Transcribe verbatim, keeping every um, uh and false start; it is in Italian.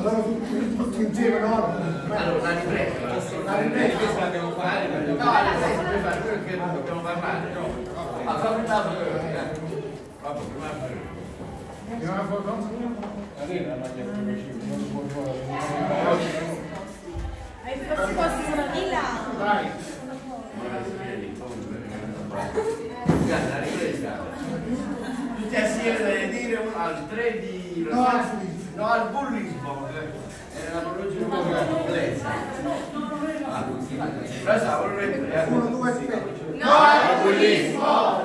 Allora tutti insieme, no? Allora, una ripresa. La ripresa. Questa la dobbiamo fare. No, la ripresa per fare quello che dobbiamo parlare, no? Ma fa prima per Vabbè, prima per Prima per Arena mangia più vicino, non si può fare. Hai fatto quasi una villa? Dai. Guarda, la ripresa. Tutti assieme deve dire al tre di... No, al No, al bullismo. Era la prologia complessa. Però stavo uno, due, tre. No al bullismo!